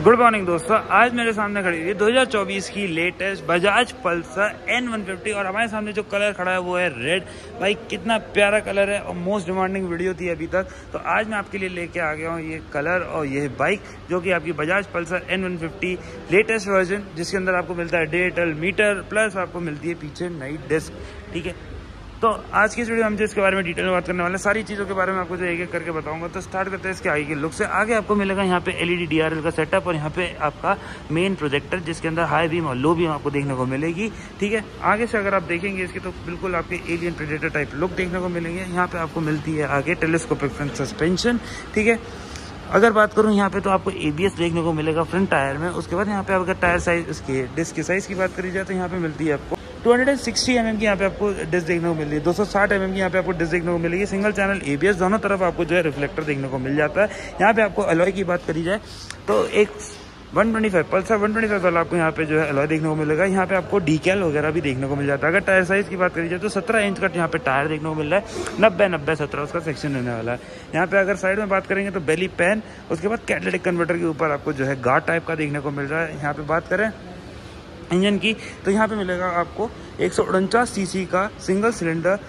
Good morning दोस्तों, आज मेरे सामने खड़ी हुई है 2024 की लेटेस्ट बजाज पल्सर N150 और हमारे सामने जो कलर खड़ा है वो है रेड। भाई कितना प्यारा कलर है और मोस्ट डिमांडिंग वीडियो थी अभी तक, तो आज मैं आपके लिए लेके आ गया हूँ ये कलर और ये बाइक जो कि आपकी Bajaj Pulsar N150 latest version, जिसके अंदर आपको मिलता है डिजिटल मीटर प्लस आपको मिलती है पीछे नई डिस्क। ठीक है, तो आज की इस वीडियो में हम जो इसके बारे में डिटेल में बात करने वाले हैं, सारी चीज़ों के बारे में आपको जो एक एक करके बताऊंगा। तो स्टार्ट करते हैं इसके आगे के लुक से। आगे आपको मिलेगा यहाँ पे एलईडी डीआरएल का सेटअप और यहाँ पे आपका मेन प्रोजेक्टर, जिसके अंदर हाई बीम और लो बीम आपको देखने को मिलेगी। ठीक है, आगे से अगर आप देखेंगे इसकी तो बिल्कुल आपके एलियन प्रेडेटर टाइप लुक देखने को मिलेंगे। यहाँ पे आपको मिलती है आगे टेलीस्कोपिक फ्रंट सस्पेंशन। ठीक है, अगर बात करूँ यहाँ पे तो आपको एबीएस देखने को मिलेगा फ्रंट टायर में। उसके बाद यहाँ पे अगर टायर साइज इसकी डिस्क की साइज की बात करी जाए तो यहाँ पे मिलती है आपको 260 mm की यहाँ पे आपको डिस्क देखने को मिल रही है, 260 mm की यहाँ पे आपको डिस्क देखने को मिलेगी। सिंगल चैनल एबीएस, दोनों तरफ आपको जो है रिफ्लेक्टर देखने को मिल जाता है। यहाँ पे आपको अलॉय की बात करी जाए तो एक 125 पल्सर 125 वाला आपको यहाँ पे जो है अलॉय देखने को मिलेगा। यहाँ पे आपको डीकैल वगैरह भी देखने को मिल जाता है। अगर टायर साइज की बात करी जाए तो 17 इंच का यहाँ पे टायर देखने को मिल रहा है, 90-90-17 उसका सेक्शन रहने वाला है। यहाँ पे अगर साइड में बात करेंगे तो बेली पैन, उसके बाद कैटलिटिक कन्वर्टर के ऊपर आपको जो है गार्ड टाइप का देखने को मिल रहा है। यहाँ पे बात करें इंजन की तो यहाँ पे मिलेगा आपको 149 सीसी का single cylinder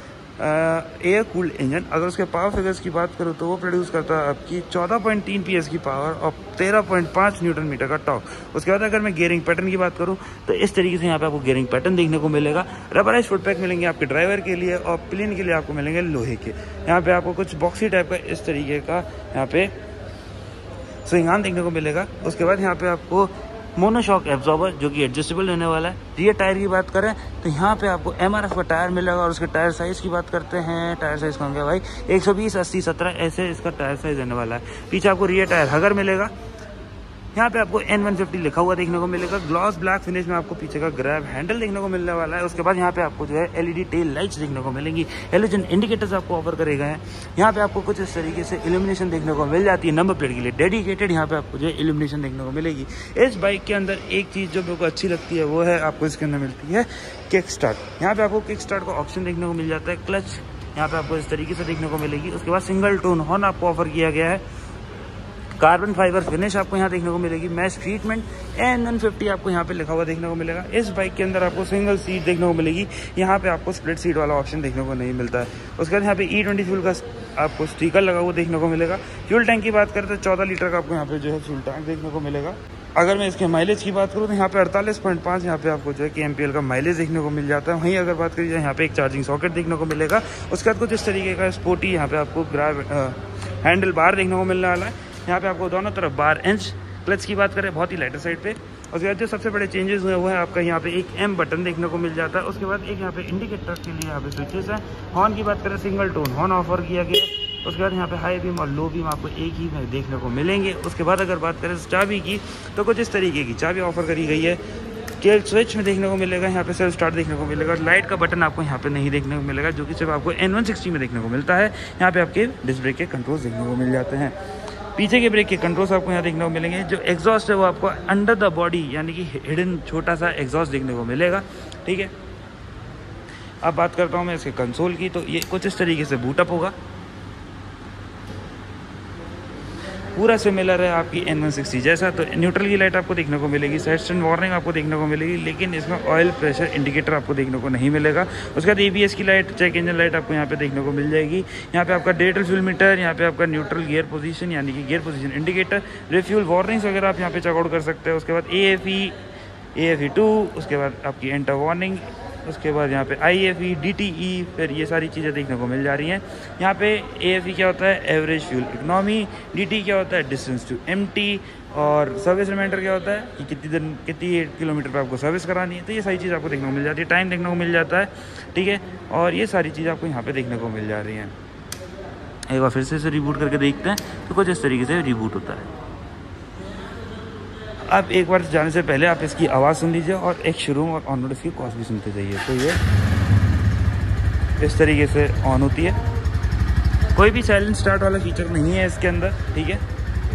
air cooled engine. अगर उसके पावर फिगर्स की बात करूँ तो वो प्रोड्यूस करता है आपकी 14.3 PS की पावर और 13.5 न्यूटन मीटर का टॉर्क। उसके बाद अगर मैं गियरिंग पैटर्न की बात करूँ तो इस तरीके से यहाँ पे आपको गियरिंग पैटर्न देखने को मिलेगा। रबराइज फुट पैक मिलेंगे आपके ड्राइवर के लिए और प्लेन के लिए आपको मिलेंगे लोहे के। यहाँ पे आपको कुछ बॉक्सी टाइप का इस तरीके का यहाँ पे स्विंग आर्म देखने को मिलेगा। उसके बाद यहाँ पे आपको मोनोशॉक एब्जॉर्बर जो कि एडजस्टेबल रहने वाला है। रियर टायर की बात करें तो यहाँ पे आपको एमआरएफ का टायर मिलेगा और उसके टायर साइज की बात करते हैं, टायर साइज कौन गया भाई 120-80-17 ऐसे इसका टायर साइज रहने वाला है। पीछे आपको रियर टायर हगर मिलेगा। यहाँ पे आपको N150 लिखा हुआ देखने को मिलेगा। ग्लॉस ब्लैक फिनिश में आपको पीछे का ग्रैब हैंडल देखने को मिलने वाला है। उसके बाद यहाँ पे आपको जो है एलईडी टेल लाइट्स देखने को मिलेंगी। हेलोजन इंडिकेटर्स आपको ऑफर करे गए हैं। यहाँ पे आपको कुछ इस तरीके से इल्यूमिनेशन देखने को मिल जाती है। नंबर प्लेट के लिए डेडिकेटेड यहाँ पे आपको जो है इल्यूमिनेशन देखने को मिलेगी। इस बाइक के अंदर एक चीज़ जो मेरे को अच्छी लगती है वो है आपको इसके अंदर मिलती है किक स्टार्ट। यहाँ पे आपको किक स्टार्ट का ऑप्शन देखने को मिल जाता है। क्लच यहाँ पे आपको इस तरीके से देखने को मिलेगी। उसके बाद सिंगल टोन हॉर्न आपको ऑफर किया गया है। कार्बन फाइबर फिनिश आपको यहाँ देखने को मिलेगी। मैश ट्रीटमेंट N150 आपको यहाँ पे लिखा हुआ देखने को मिलेगा। इस बाइक के अंदर आपको सिंगल सीट देखने को मिलेगी। यहाँ पे आपको स्प्लिट सीट वाला ऑप्शन देखने को नहीं मिलता है। उसके बाद यहाँ पे E20 फ्यूल का आपको स्टिकर लगा हुआ देखने को मिलेगा। फ्यूल टैंक की बात करें तो 14 लीटर का आपको यहाँ पे जो है फ्यूल टैंक देखने को मिलेगा। अगर मैं इसके माइलेज की बात करूँ तो यहाँ पे 48.5 यहाँ पे आपको जो है KMPL का माइलेज देखने को मिल जाता है। वहीं अगर बात करी जाए यहाँ पे एक चार्जिंग सॉकेट देखने को मिलेगा। उसके बाद कुछ इस तरीके का स्पोर्टी यहाँ पे आपको ग्रैब हैंडल बार देखने को मिलने वाला है। यहाँ पे आपको दोनों तरफ बार इंच। क्लच की बात करें बहुत ही लाइटर साइड पे। उसके बाद जो सबसे बड़े चेंजेस हुए वो है आपका यहाँ पे एक M बटन देखने को मिल जाता है। उसके बाद एक यहाँ पे इंडिकेटर के लिए यहाँ पे स्विचेस है। हॉर्न की बात करें सिंगल टोन हॉर्न ऑफर किया गया है। उसके बाद यहाँ पे हाई बीम और लो बीम आपको एक ही में देखने को मिलेंगे। उसके बाद अगर बात करें चाबी की तो कुछ इस तरीके की चाबी ऑफर करी गई है। केल स्विच में देखने को मिलेगा। यहाँ पे सेल्फ स्टार्ट देखने को मिलेगा। लाइट का बटन आपको यहाँ पे नहीं देखने को मिलेगा, जो कि सिर्फ आपको N160 में देखने को मिलता है। यहाँ पे आपके डिस्क ब्रेक के कंट्रोल्स देखने को मिल जाते हैं। पीछे के ब्रेक के कंट्रोल्स आपको यहाँ देखने को मिलेंगे। जो एग्जॉस्ट है वो आपको अंडर द बॉडी यानी कि हिडन छोटा सा एग्जॉस्ट देखने को मिलेगा। ठीक है, अब बात करता हूँ मैं इसके कंसोल की, तो ये कुछ इस तरीके से बूटअप होगा। पूरा सिमिलर है आपकी N160 जैसा। तो न्यूट्रल की लाइट आपको देखने को मिलेगी। साइड स्टैंड वार्निंग आपको देखने को मिलेगी, लेकिन इसमें ऑयल प्रेशर इंडिकेटर आपको देखने को नहीं मिलेगा। उसके बाद ABS की लाइट, चेक इंजन लाइट आपको यहाँ पे देखने को मिल जाएगी। यहाँ पे आपका डिजिटल फ्यूल मीटर, यहाँ पे आपका न्यूट्रल गियर पोजीशन यानी कि gear position indicator, refuel warnings वगैरह आप यहाँ पे चेकआउट कर सकते हैं। उसके बाद AFE2, उसके बाद आपकी एंटर वार्निंग, उसके बाद यहाँ पे IFE, DTE, फिर ये सारी चीज़ें देखने को मिल जा रही हैं। यहाँ पे AFE क्या होता है एवरेज फ्यूल इकोनॉमी, DT क्या होता है डिस्टेंस टू एम्प्टी, और सर्विस रिमाइंडर क्या होता है कि कितनी किलोमीटर पर आपको सर्विस करानी है। तो ये सारी चीज़ आपको देखने को मिल जाती है। टाइम देखने को मिल जाता है। ठीक है, और ये सारी चीज़ आपको यहाँ पर देखने को मिल जा रही हैं। एक बार फिर से इसे रिबूट करके देखते हैं तो कुछ इस तरीके से रिबूट होता है। अब एक बार जाने से पहले आप इसकी आवाज़ सुन लीजिए और एक शोरूम और ऑन रोड इसकी कॉस्ट भी सुनते जाइए। तो ये इस तरीके से ऑन होती है। कोई भी साइलेंट स्टार्ट वाला फीचर नहीं है इसके अंदर। ठीक है,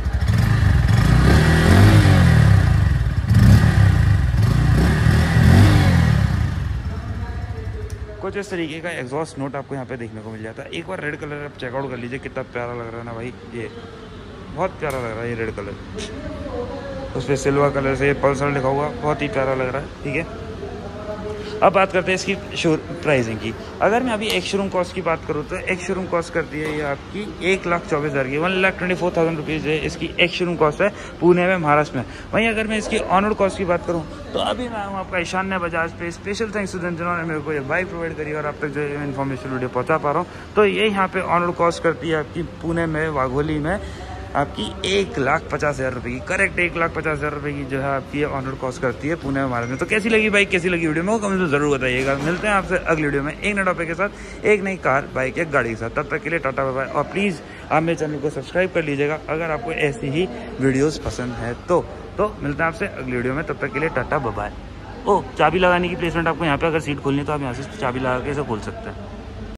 कुछ इस तरीके का एग्जॉस्ट नोट आपको यहाँ पे देखने को मिल जाता है। एक बार रेड कलर आप चेकआउट कर लीजिए, कितना प्यारा लग रहा है ना भाई। ये बहुत प्यारा लग रहा है ये रेड कलर। उस पर सिल्वर कलर से पल्सर लिखा हुआ, बहुत ही प्यारा लग रहा है। ठीक है, अब बात करते हैं इसकी प्राइसिंग की। अगर मैं अभी एक शोरूम कॉस्ट की बात करूँ तो एक शोरूम कॉस्ट करती है ये आपकी 1,24,000 की, 1,24,000 रुपीज़ है इसकी एक शोरूम कॉस्ट है पुणे में, महाराष्ट्र में। वहीं अगर मैं इसकी ऑनरोड कॉस्ट की बात करूँ तो अभी मैं हूँ आपका ईशान्य बजाज पे। स्पेशल थैंक्स टू देम जिन्होंने मेरे को ये बाइक प्रोवाइड करी और आप तक जो इन्फॉर्मेशन वीडियो पहुँचा पा रहा हूँ। तो ये यहाँ पे ऑनरोड कॉस्ट करती है आपकी पुणे में, वाघोली में, आपकी 1,50,000 रुपये की, करेक्ट 1,50,000 रुपये की जो है आपकी ऑनर कॉस्ट करती है पुणे में, महाराष्ट्र में। तो कैसी लगी बाइक, कैसी लगी वीडियो में, वो कमेंट में जरूर बताइएगा। मिलते हैं आपसे अगली वीडियो में एक नए टॉपिक के साथ, एक नई कार, बाइक या गाड़ी के साथ। तब तक के लिए टाटा बाय बाय, और प्लीज़ आप मेरे चैनल को सब्सक्राइब कर लीजिएगा अगर आपको ऐसी ही वीडियोज़ पसंद है तो मिलते हैं आपसे अगली वीडियो में, तब तक के लिए टाटा बाय बाय। चाबी लगाने की प्लेसमेंट आपको यहाँ पे अगर सीट खोलनी है तो आप यहाँ से चाबी लगा के इसे खोल सकते हैं।